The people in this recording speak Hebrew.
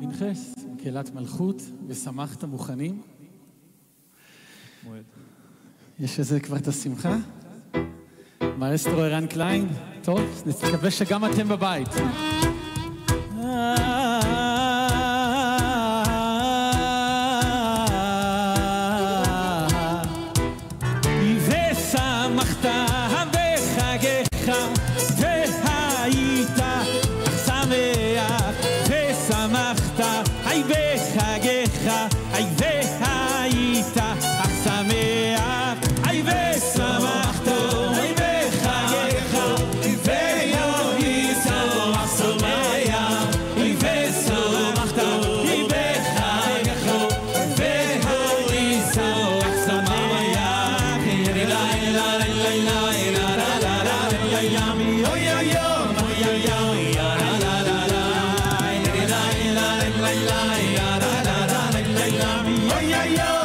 פנחס, מקהלת מלכות, ושמחת מוכנים? מועד. יש לזה כבר את השמחה? מאסטרו ערן קליין? טוב, נקווה שגם אתם בבית. ושמחת בחגיך והיית שמח ושמחת בחגיך והיית שמח ושמחת בחגיך והיית שמח ושמחת בחגיך והיית שמח